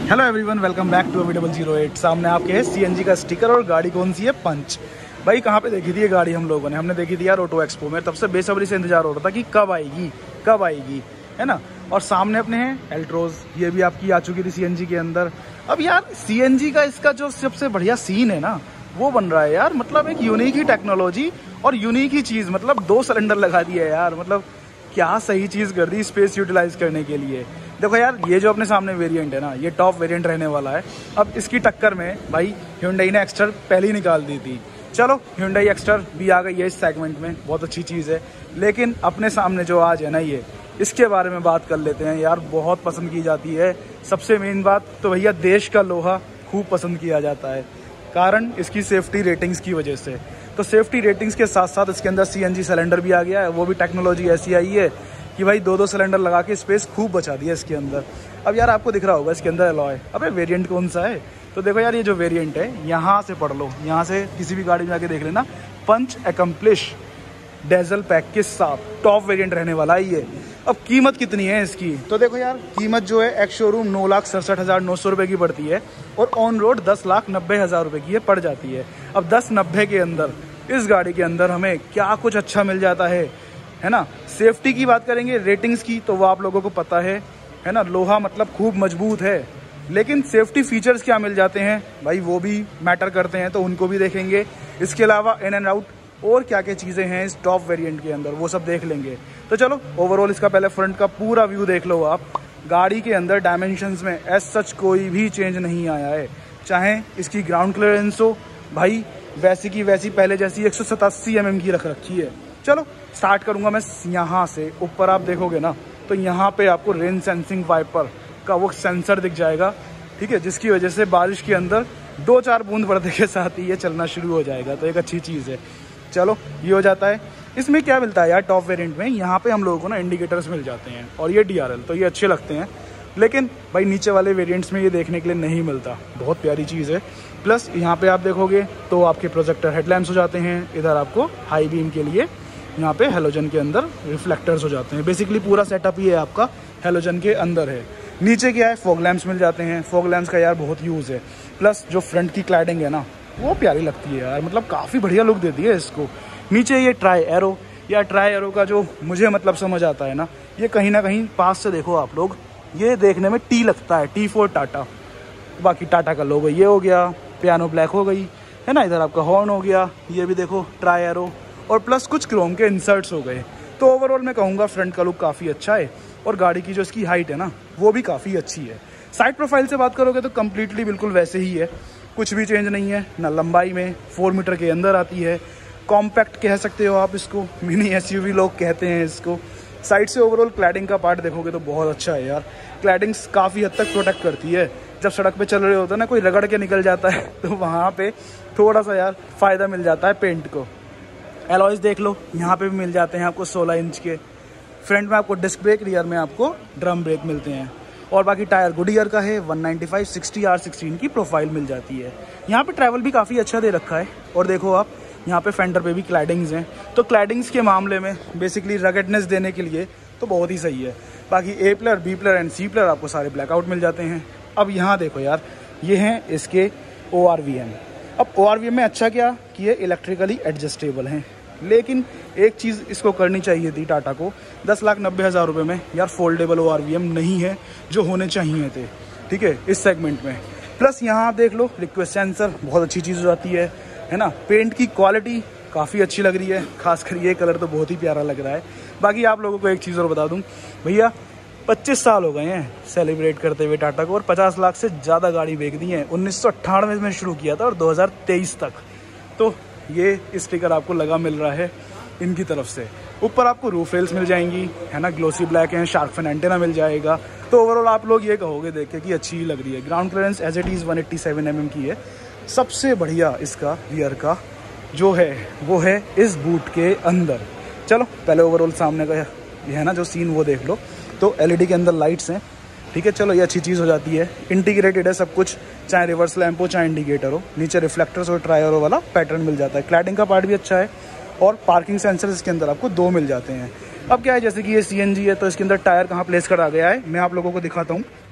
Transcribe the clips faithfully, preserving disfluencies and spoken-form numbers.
Hello everyone, welcome back to V double zero eight. सामने आपके है सीएनजी का स्टिकर और गाड़ी कौन सी है? पंच। भाई कहाँ पे देखी थी ये गाड़ी हम लोगों ने? हमने देखी थी यार ऑटो एक्सपो में। तब से बेसब्री से इंतजार हो रहा था कि कब आएगी कब आएगी, है ना। और सामने अपने हैं एल्ट्रोज, ये भी आपकी आ चुकी थी सीएनजी के अंदर। अब यार सीएनजी का इसका जो सबसे बढ़िया सीन है ना, वो बन रहा है यार। मतलब एक यूनिक ही टेक्नोलॉजी और यूनिक ही चीज़, मतलब दो सिलेंडर लगा दिया है यार। मतलब क्या सही चीज़ कर दी स्पेस यूटिलाइज करने के लिए। देखो यार, ये जो अपने सामने वेरिएंट है ना, ये टॉप वेरिएंट रहने वाला है। अब इसकी टक्कर में भाई Hyundai ने एक्स्टर पहले ही निकाल दी थी। चलो Hyundai एक्स्टर भी आ गई है इस सेगमेंट में, बहुत अच्छी चीज़ है। लेकिन अपने सामने जो आज है ना, ये इसके बारे में बात कर लेते हैं यार। बहुत पसंद की जाती है। सबसे मेन बात तो भैया, देश का लोहा खूब पसंद किया जाता है, कारण इसकी सेफ्टी रेटिंग्स की वजह से। तो सेफ्टी रेटिंग्स के साथ साथ इसके अंदर सीएनजी सिलेंडर भी आ गया है। वो भी टेक्नोलॉजी ऐसी आई है कि भाई दो दो सिलेंडर लगा के स्पेस खूब बचा दिया इसके अंदर। अब यार आपको दिख रहा होगा इसके अंदर अलॉय। अबे वेरिएंट कौन सा है? तो देखो यार, ये जो वेरिएंट है, यहाँ से पढ़ लो, यहाँ से किसी भी गाड़ी में जाके देख लेना, पंच एकम्प्लिश डीजल पैक के साथ टॉप वेरिएंट रहने वाला है ये। अब कीमत कितनी है इसकी? तो देखो यार, कीमत जो है एक्स शोरूम नौ लाख सड़सठ हज़ार नौ सौ रुपये की पड़ती है और ऑन रोड दस लाख नब्बे हज़ार रुपये की ये पड़ जाती है। अब दस नब्बे के अंदर इस गाड़ी के अंदर हमें क्या कुछ अच्छा मिल जाता है, है ना। सेफ्टी की बात करेंगे, रेटिंग्स की, तो वो आप लोगों को पता है, है ना। लोहा मतलब खूब मजबूत है, लेकिन सेफ्टी फीचर्स क्या मिल जाते हैं भाई, वो भी मैटर करते हैं, तो उनको भी देखेंगे। इसके अलावा इन एंड आउट और क्या क्या चीज़ें हैं इस टॉप वेरिएंट के अंदर, वो सब देख लेंगे। तो चलो ओवरऑल इसका पहले फ्रंट का पूरा व्यू देख लो आप। गाड़ी के अंदर डायमेंशंस में एज सच कोई भी चेंज नहीं आया है। चाहे इसकी ग्राउंड क्लियरेंस हो भाई, वैसी की वैसी पहले जैसी एक सौ सतासी एम एम की रख रखी है। चलो स्टार्ट करूंगा मैं यहाँ से। ऊपर आप देखोगे ना, तो यहाँ पे आपको रेन सेंसिंग वाइपर का वो सेंसर दिख जाएगा, ठीक है, जिसकी वजह से बारिश के अंदर दो चार बूंद पड़ने के साथ ही ये चलना शुरू हो जाएगा। तो एक अच्छी चीज़ है। चलो ये हो जाता है। इसमें क्या मिलता है यार टॉप वेरिएंट में? यहाँ पे हम लोगों को ना इंडिकेटर्स मिल जाते हैं और ये डी आर एल, तो ये अच्छे लगते हैं। लेकिन भाई नीचे वाले वेरिएंट्स में ये देखने के लिए नहीं मिलता। बहुत प्यारी चीज़ है। प्लस यहाँ पे आप देखोगे तो आपके प्रोजेक्टर हेडलैम्प्स हो जाते हैं। इधर आपको हाई बीम के लिए यहाँ पे हेलोजन के अंदर रिफ्लेक्टर्स हो जाते हैं। बेसिकली पूरा सेटअप ही है आपका हेलोजन के अंदर है। नीचे क्या है, फॉग लैंप्स मिल जाते हैं। फॉग लैंप्स का यार बहुत यूज़ है। प्लस जो फ्रंट की क्लैडिंग है ना, वो प्यारी लगती है यार, मतलब काफ़ी बढ़िया लुक देती है इसको। नीचे ये ट्राई एरो, या ट्राई एरो का जो मुझे मतलब समझ आता है ना, ये कहीं ना कहीं पास से देखो आप लोग, ये देखने में टी लगता है, टी फॉर टाटा। बाकी टाटा का लोगो ये हो गया, पियानो ब्लैक हो गई, है ना। इधर आपका हॉर्न हो गया, ये भी देखो ट्राई एरो, और प्लस कुछ क्रोम के इंसर्ट्स हो गए। तो ओवरऑल मैं कहूँगा फ्रंट का लुक काफ़ी अच्छा है और गाड़ी की जो इसकी हाइट है ना, वो भी काफ़ी अच्छी है। साइड प्रोफाइल से बात करोगे तो कम्प्लीटली बिल्कुल वैसे ही है, कुछ भी चेंज नहीं है ना। लंबाई में फोर मीटर के अंदर आती है। कॉम्पैक्ट कह सकते हो आप इसको, मिनी एसयूवी लोग कहते हैं इसको। साइड से ओवरऑल क्लैडिंग का पार्ट देखोगे तो बहुत अच्छा है यार। क्लैडिंग्स काफ़ी हद तक प्रोटेक्ट करती है। जब सड़क पे चल रहे होते हैं ना, कोई रगड़ के निकल जाता है तो वहाँ पे थोड़ा सा यार फ़ायदा मिल जाता है पेंट को। एलॉयज देख लो, यहाँ पे भी मिल जाते हैं आपको सोलह इंच के। फ्रंट में आपको डिस्क ब्रेक, रियर में आपको ड्रम ब्रेक मिलते हैं। और बाकी टायर गुडियर का है, one ninety five sixty R sixteen की प्रोफाइल मिल जाती है। यहाँ पे ट्रैवल भी काफ़ी अच्छा दे रखा है। और देखो आप, यहाँ पे फेंडर पे भी क्लैडिंग्स हैं। तो क्लैडिंग्स के मामले में बेसिकली रगडनेस देने के लिए तो बहुत ही सही है। बाकी A pillar, B pillar and C pillar आपको सारे ब्लैकआउट मिल जाते हैं। अब यहाँ देखो यार, ये हैं इसके ओ आर वी एम। अब ओ आर वी एम में अच्छा क्या कि ये इलेक्ट्रिकली एडजस्टेबल हैं। लेकिन एक चीज़ इसको करनी चाहिए थी टाटा को, दस लाख नब्बे हज़ार रुपये में यार foldable O R V M नहीं है जो होने चाहिए थे, ठीक है, इस सेगमेंट में। प्लस यहाँ आप देख लो, रिक्वेस्ट सेंसर बहुत अच्छी चीज़ हो जाती है, है ना। पेंट की क्वालिटी काफ़ी अच्छी लग रही है, खासकर ये कलर तो बहुत ही प्यारा लग रहा है। बाकी आप लोगों को एक चीज़ और बता दूँ भैया, पच्चीस साल हो गए हैं सेलिब्रेट करते हुए टाटा को, और पचास लाख से ज़्यादा गाड़ी बेच दी है। उन्नीस सौ अट्ठानवे में शुरू किया था और दो हज़ार तेईस तक। तो ये स्टिकर आपको लगा मिल रहा है इनकी तरफ से। ऊपर आपको रूफ रेल्स मिल जाएंगी, है ना, ग्लोसी ब्लैक है, शार्क फिन एंटेना मिल जाएगा। तो ओवरऑल आप लोग ये कहोगे देख के कि अच्छी ही लग रही है। Ground clearance as it is one eighty seven M M की है। सबसे बढ़िया इसका रियर का जो है वो है इस बूट के अंदर। चलो पहले ओवरऑल सामने का ये है ना जो सीन, वो देख लो। तो एल ई डी के अंदर लाइट्स हैं, ठीक है। चलो ये अच्छी चीज़ हो जाती है। इंटीग्रेटेड है सब कुछ, चाहे रिवर्स लैंप हो चाहे इंडिकेटर हो। नीचे रिफ्लेक्टर्स और ट्रायरो वाला पैटर्न मिल जाता है। क्लैडिंग का पार्ट भी अच्छा है और पार्किंग सेंसर इसके अंदर आपको दो मिल जाते हैं। अब क्या है, जैसे कि ये सीएनजी है तो इसके अंदर टायर कहाँ प्लेस करा गया है मैं आप लोगों को दिखाता हूँ।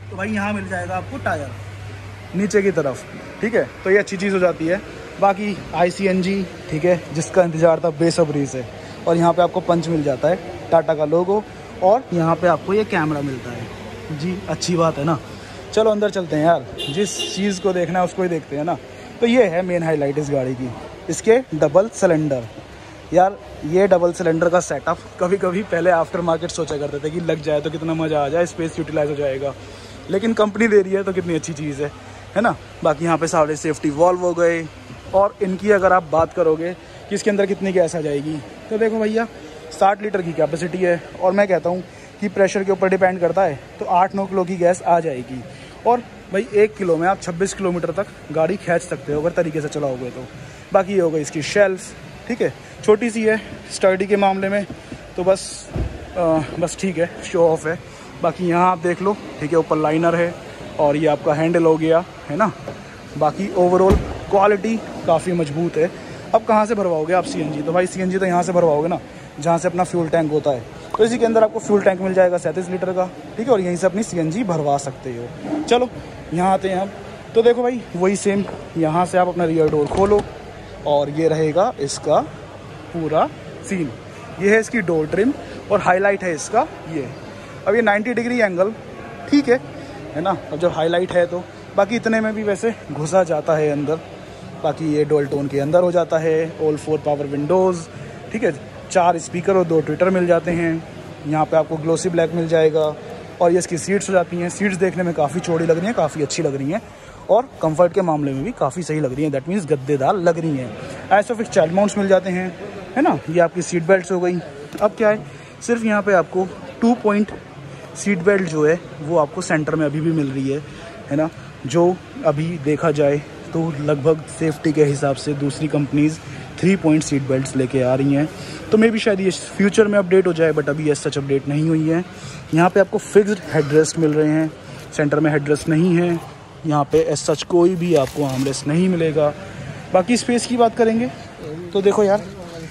तो भाई यहाँ मिल जाएगा आपको टायर नीचे की तरफ, ठीक है। तो ये अच्छी चीज़ हो जाती है। बाकी आई सी एन जी, ठीक है, जिसका इंतज़ार था बेसब्री से। और यहाँ पे आपको पंच मिल जाता है, टाटा का लोगो, और यहाँ पे आपको ये कैमरा मिलता है जी। अच्छी बात है ना। चलो अंदर चलते हैं यार, जिस चीज़ को देखना है उसको ही देखते हैं ना। तो ये है मेन हाईलाइट इस गाड़ी की, इसके डबल सिलेंडर। यार ये डबल सिलेंडर का सेटअप कभी कभी पहले आफ्टर मार्केट सोचा करते थे कि लग जाए तो कितना मज़ा आ जाए, स्पेस यूटिलाइज हो जाएगा, लेकिन कंपनी दे रही है तो कितनी अच्छी चीज़ है, है ना। बाकी यहाँ पे सारे सेफ्टी वॉल्व हो गए। और इनकी अगर आप बात करोगे कि इसके अंदर कितनी गैस आ जाएगी, तो देखो भैया साठ लीटर की कैपेसिटी है। और मैं कहता हूँ कि प्रेशर के ऊपर डिपेंड करता है, तो आठ नौ किलो की गैस आ जाएगी। और भाई एक किलो में आप छब्बीस किलोमीटर तक गाड़ी खींच सकते हो अगर तरीके से चलाओगे तो। बाकी ये हो गई इसकी शेल्फ, ठीक है, छोटी सी है स्टर्डी के मामले में, तो बस आ, बस ठीक है, शो ऑफ है। बाकी यहाँ आप देख लो, ठीक है, ऊपर लाइनर है और ये आपका हैंडल हो गया, है ना। बाकी ओवरऑल क्वालिटी काफ़ी मजबूत है। अब कहाँ से भरवाओगे आप सी एन जी, तो भाई सी एन जी तो यहाँ से भरवाओगे ना जहाँ से अपना फ्यूल टैंक होता है। तो इसी के अंदर आपको फ्यूल टैंक मिल जाएगा सैंतीस लीटर का, ठीक है, और यहीं से अपनी सी एन जी भरवा सकते हो। चलो यहाँ आते हैं अब। तो देखो भाई वही सेम, यहाँ से आप अपना रियर डोर खोलो और ये रहेगा इसका पूरा सीन। ये है इसकी डोर ट्रिम और हाईलाइट है इसका ये। अब ये नब्बे डिग्री एंगल, ठीक है है ना। अब जब हाईलाइट है तो बाकी इतने में भी वैसे घुसा जाता है अंदर। बाकी ये डुअल टोन के अंदर हो जाता है, ऑल फोर पावर विंडोज़, ठीक है, चार स्पीकर और दो ट्विटर मिल जाते हैं। यहाँ पे आपको ग्लोसी ब्लैक मिल जाएगा। और ये इसकी सीट्स हो जाती हैं। सीट्स देखने में काफ़ी चौड़ी लग रही हैं, काफ़ी अच्छी लग रही हैं, और कंफर्ट के मामले में भी काफ़ी सही लग रही हैं। दैट मीन्स गद्देदार लग रही हैं। आइसोफिक्स चाइल्ड माउंट्स मिल जाते हैं, है ना। ये आपकी सीट बेल्ट हो गई। अब क्या है, सिर्फ यहाँ पे आपको टू पॉइंट सीट बेल्ट जो है वो आपको सेंटर में अभी भी मिल रही है, है ना। जो अभी देखा जाए तो लगभग सेफ्टी के हिसाब से दूसरी companies three point seat belts लेके आ रही हैं। तो मे भी शायद ये फ्यूचर में अपडेट हो जाए, बट अभी ऐसा सच अपडेट नहीं हुई है। यहाँ पे आपको फिक्स्ड हेडरेस्ट मिल रहे हैं, सेंटर में हेडरेस्ट नहीं है। यहाँ पे एज सच कोई भी आपको आर्मरेस्ट नहीं मिलेगा। बाकी स्पेस की बात करेंगे तो देखो यार,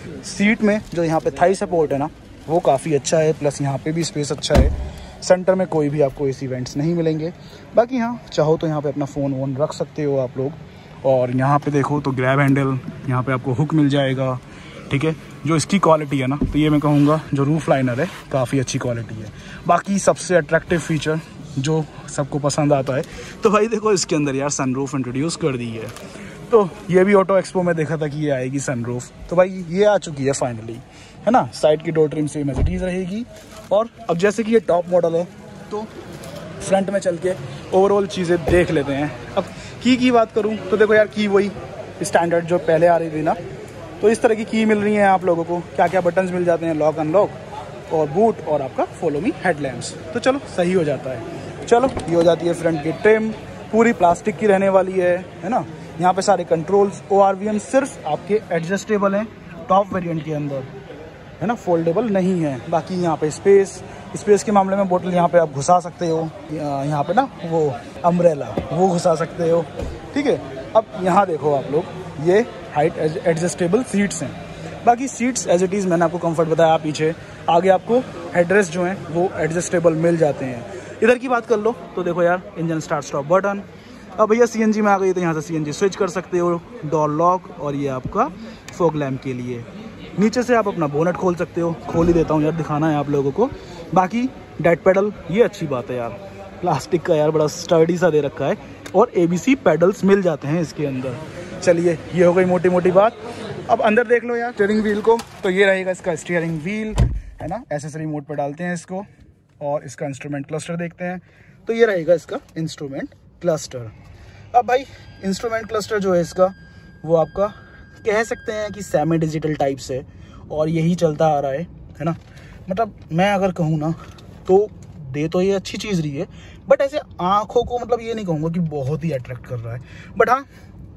सीट में जो यहाँ पे थाई सपोर्ट है ना वो काफ़ी अच्छा है, प्लस यहाँ पे भी स्पेस अच्छा है। सेंटर में कोई भी आपको एसी वेंट्स नहीं मिलेंगे। बाकी हाँ चाहो तो यहाँ पे अपना फ़ोन वोन रख सकते हो आप लोग। और यहाँ पे देखो तो ग्रैब हैंडल, यहाँ पे आपको हुक मिल जाएगा, ठीक है। जो इसकी क्वालिटी है ना, तो ये मैं कहूँगा जो रूफ लाइनर है काफ़ी अच्छी क्वालिटी है। बाकी सबसे अट्रैक्टिव फीचर जो सबको पसंद आता है, तो भाई देखो इसके अंदर यार सनरूफ इंट्रोड्यूस कर दी है। तो ये भी ऑटो एक्सपो में देखा था कि ये आएगी सनरूफ, तो भाई ये आ चुकी है फाइनली, है ना। साइड की door trim same as it is रहेगी। और अब जैसे कि ये टॉप मॉडल है तो फ्रंट में चल के ओवरऑल चीज़ें देख लेते हैं। अब की की बात करूं तो देखो यार, की वही स्टैंडर्ड जो पहले आ रही थी ना, तो इस तरह की की मिल रही है आप लोगों को। क्या क्या बटन्स मिल जाते हैं, लॉक अनलॉक और बूट और आपका फॉलो मी हेडलैम्प्स। तो चलो सही हो जाता है। चलो ये हो जाती है फ्रंट की ट्रिम, पूरी प्लास्टिक की रहने वाली है, है ना। यहाँ पे सारे controls, O R V M सिर्फ आपके एडजस्टेबल हैं टॉप वेरिएंट के अंदर, है ना, फोल्डेबल नहीं है। बाकी यहाँ पे स्पेस स्पेस के मामले में बोतल यहाँ पे आप घुसा सकते हो, यहाँ पे ना वो अम्ब्रेला वो घुसा सकते हो, ठीक है। अब यहाँ देखो आप लोग, ये हाइट एडजस्टेबल सीट्स हैं। बाकी सीट्स एज इट इज़ मैंने आपको कंफर्ट बताया पीछे। आगे आपको हेडरेस्ट जो हैं वो एडजस्टेबल मिल जाते हैं। इधर की बात कर लो तो देखो यार, इंजन स्टार्ट स्टॉप बटन। अब भैया सी एन जी में आ गई तो यहाँ से सी एन जी स्विच कर सकते हो, डोर लॉक, और ये आपका फॉग लैम्प के लिए। नीचे से आप अपना बोनट खोल सकते हो, खोल ही देता हूँ यार, दिखाना है आप लोगों को। बाकी डेड पेडल, ये अच्छी बात है यार, प्लास्टिक का यार बड़ा स्टर्डी सा दे रखा है, और ए बी सी पेडल्स मिल जाते हैं इसके अंदर। चलिए ये हो गई मोटी मोटी बात। अब अंदर देख लो यार स्टीयरिंग व्हील को, तो ये रहेगा इसका स्टीयरिंग व्हील, है ना। एसेसरी मोड पर डालते हैं इसको, और इसका इंस्ट्रूमेंट क्लस्टर देखते हैं, तो ये रहेगा इसका इंस्ट्रूमेंट क्लस्टर। अब भाई इंस्ट्रूमेंट क्लस्टर जो है इसका, वो आपका कह सकते हैं कि सेमी डिजिटल टाइप से, और यही चलता आ रहा है, है ना। मतलब मैं अगर कहूँ ना तो दे तो ये अच्छी चीज़ रही है, बट ऐसे आँखों को मतलब ये नहीं कहूँगा कि बहुत ही अट्रैक्ट कर रहा है, बट हाँ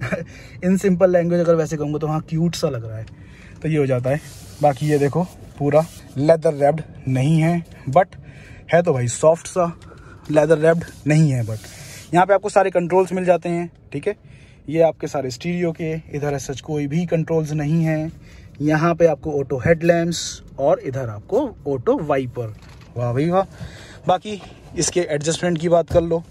इन सिंपल लैंग्वेज अगर वैसे कहूँगा तो हाँ क्यूट सा लग रहा है, तो ये हो जाता है। बाकी ये देखो पूरा लेदर रैप्ड नहीं है, बट है तो भाई सॉफ्ट सा, लेदर रैप्ड नहीं है, बट यहाँ पे आपको सारे कंट्रोल्स मिल जाते हैं, ठीक है। ये आपके सारे स्टीरियो के, इधर सच कोई भी कंट्रोल्स नहीं है। यहाँ पे आपको ऑटो हेडलैम्प्स, और इधर आपको ऑटो वाइपर। वाह भाई वाह। बाकी इसके एडजस्टमेंट की बात कर लो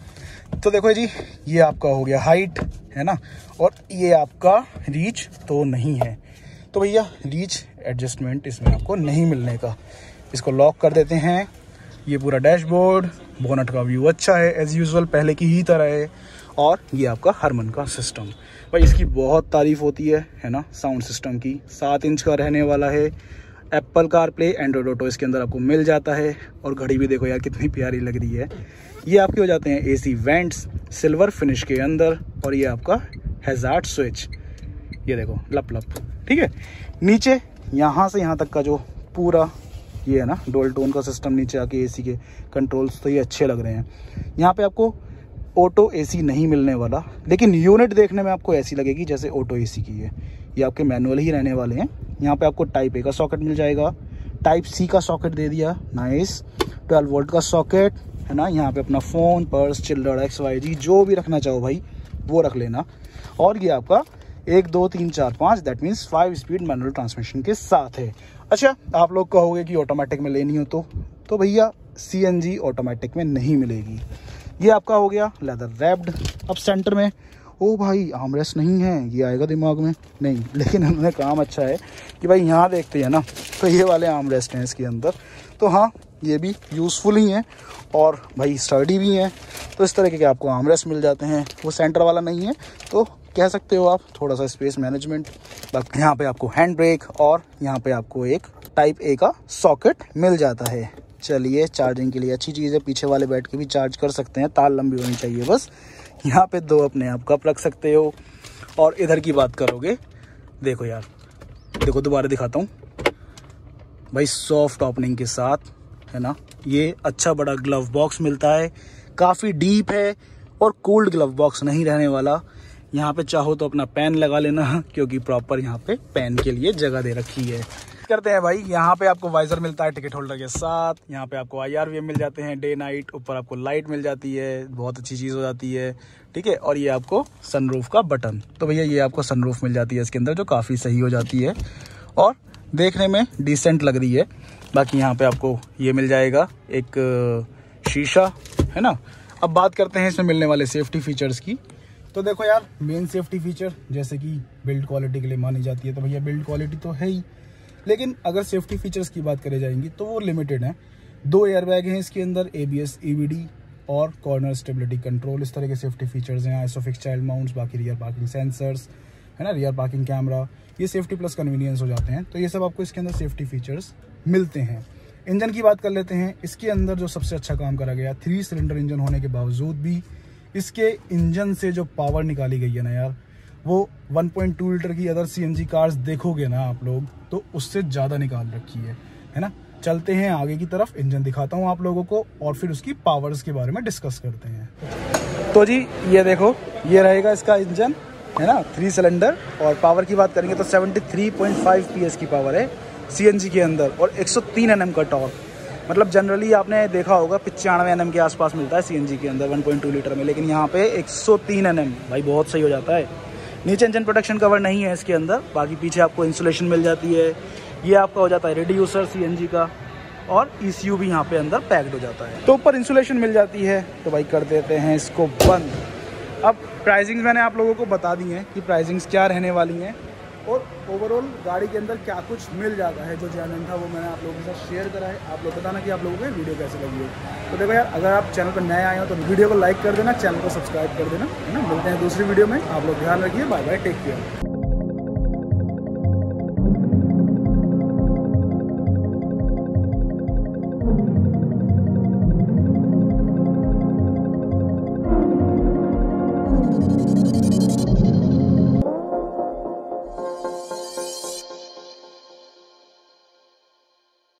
तो देखो जी, ये आपका हो गया हाइट, है ना, और ये आपका रीच तो नहीं है। तो भैया रीच एडजस्टमेंट इसमें आपको नहीं मिलने का। इसको लॉक कर देते हैं। ये पूरा डैशबोर्ड, बोनट का व्यू अच्छा है एज यूजुअल, पहले की ही तरह है। और ये आपका हरमन का सिस्टम, भाई इसकी बहुत तारीफ होती है है ना, साउंड सिस्टम की। सात इंच का रहने वाला है। एप्पल कारप्ले, एंड्रॉइड ऑटो इसके अंदर आपको मिल जाता है। और घड़ी भी देखो यार कितनी प्यारी लग रही है। ये आपके हो जाते हैं एसी वेंट्स सिल्वर फिनिश के अंदर। और ये आपका हैजार्ड स्विच, ये देखो लप लप, ठीक है। नीचे यहाँ से यहाँ तक का जो पूरा ये है ना डोल टोन का सिस्टम, नीचे आके एसी के कंट्रोल्स तो ये अच्छे लग रहे हैं। यहाँ पे आपको ऑटो एसी नहीं मिलने वाला, लेकिन यूनिट देखने में आपको ऐसी लगेगी जैसे ऑटो एसी की है। ये आपके मैनुअल ही रहने वाले हैं। यहाँ पे आपको टाइप ए का सॉकेट मिल जाएगा, टाइप सी का सॉकेट दे दिया, नाइस। ट्वेल्व वोल्ट का सॉकेट है ना। यहाँ पे अपना phone, purse, children, X Y Z जो भी रखना चाहो भाई वो रख लेना। और ये आपका एक दो तीन चार पाँच that means five speed manual transmission के साथ है। अच्छा, आप लोग कहोगे कि ऑटोमेटिक में लेनी हो तो तो भैया सीएनजी ऑटोमेटिक में नहीं मिलेगी। ये आपका हो गया लेदर रैप्ड। अब सेंटर में ओ भाई आर्मरेस्ट नहीं है, ये आएगा दिमाग में नहीं, लेकिन उन्होंने काम अच्छा है कि भाई यहाँ देखते हैं ना तो ये वाले आर्मरेस्ट हैं इसके अंदर। तो हाँ, ये भी यूज़फुल ही हैं और भाई स्टडी भी हैं। तो इस तरह के आपको आर्मरेस्ट मिल जाते हैं। वो सेंटर वाला नहीं है तो कह सकते हो आप थोड़ा सा स्पेस मैनेजमेंट। बाकी यहाँ पे आपको हैंड ब्रेक और यहाँ पे आपको एक टाइप ए का सॉकेट मिल जाता है। चलिए, चार्जिंग के लिए अच्छी चीज़ है। पीछे वाले बैठ के भी चार्ज कर सकते हैं, तार लंबी होनी चाहिए बस। यहाँ पे दो अपने आप कप रख सकते हो। और इधर की बात करोगे, देखो यार, देखो दोबारा दिखाता हूँ भाई, सॉफ्ट ओपनिंग के साथ है ना। ये अच्छा बड़ा ग्लव बॉक्स मिलता है, काफ़ी डीप है और कोल्ड ग्लव बॉक्स नहीं रहने वाला। यहाँ पे चाहो तो अपना पेन लगा लेना, क्योंकि प्रॉपर यहाँ पे पेन के लिए जगह दे रखी है। करते हैं भाई, यहाँ पे आपको वाइजर मिलता है टिकट होल्डर के साथ। यहाँ पे आपको आई आर वी एम मिल जाते हैं डे नाइट। ऊपर आपको लाइट मिल जाती है, बहुत अच्छी चीज़ हो जाती है, ठीक है। और ये आपको सनरूफ का बटन, तो भैया ये आपको सनरूफ मिल जाती है इसके अंदर, जो काफ़ी सही हो जाती है और देखने में डिसेंट लग रही है। बाकी यहाँ पे आपको ये मिल जाएगा एक शीशा, है ना। अब बात करते हैं इसमें मिलने वाले सेफ्टी फीचर्स की। तो देखो यार, मेन सेफ्टी फीचर जैसे कि बिल्ड क्वालिटी के लिए मानी जाती है, तो भैया बिल्ड क्वालिटी तो है ही, लेकिन अगर सेफ्टी फीचर्स की बात करी जाएंगी तो वो लिमिटेड है। दो एयरबैग हैं इसके अंदर, एबीएस, ईवीडी और कॉर्नर स्टेबिलिटी कंट्रोल, इस तरह के सेफ्टी फीचर्स हैं। आइसोफिक्स चाइल्ड माउंट्स, बाकी रियर पार्किंग सेंसर्स, है ना, रियर पार्किंग कैमरा, ये सेफ्टी प्लस कन्वीनियंस हो जाते हैं। तो ये सब आपको इसके अंदर सेफ्टी फीचर्स मिलते हैं। इंजन की बात कर लेते हैं। इसके अंदर जो सबसे अच्छा काम करा गया, थ्री सिलेंडर इंजन होने के बावजूद भी इसके इंजन से जो पावर निकाली गई है ना यार, वो वन पॉइंट टू लीटर की अदर सीएनजी कार्स देखोगे ना आप लोग तो उससे ज़्यादा निकाल रखी है, है ना। चलते हैं आगे की तरफ, इंजन दिखाता हूँ आप लोगों को और फिर उसकी पावर्स के बारे में डिस्कस करते हैं। तो जी ये देखो, ये रहेगा इसका इंजन, है ना, थ्री सिलेंडर। और पावर की बात करेंगे तो seventy three point five PS की पावर है सीएनजी के अंदर और एक सौ तीन एनएम का टॉर्क। मतलब जनरली आपने देखा होगा पचानवे एनएम के आसपास मिलता है सीएनजी के अंदर वन पॉइंट टू लीटर में, लेकिन यहाँ पे एक सौ तीन एनएम, भाई बहुत सही हो जाता है। नीचे इंजन प्रोटेक्शन कवर नहीं है इसके अंदर, बाकी पीछे आपको इंसुलेशन मिल जाती है। ये आपका हो जाता है रिड्यूसर सीएनजी का और ईसीयू भी यहाँ पे अंदर पैक्ड हो जाता है। तो ऊपर इंसुलेशन मिल जाती है। तो भाई कर देते हैं इसको बंद। अब प्राइसिंग्स मैंने आप लोगों को बता दी हैं कि प्राइसिंग्स क्या रहने वाली हैं और ओवरऑल गाड़ी के अंदर क्या कुछ मिल जाता है। जो जेन्युइन था वो मैंने आप लोगों के साथ शेयर करा है। आप लोग बताना कि आप लोगों को वीडियो कैसे लगी है। तो देखो यार, अगर आप चैनल पर नए आए हो तो वीडियो को लाइक कर देना, चैनल को सब्सक्राइब कर देना, है ना। मिलते हैं दूसरी वीडियो में, आप लोग ध्यान रखिए, बाय बाय, टेक केयर।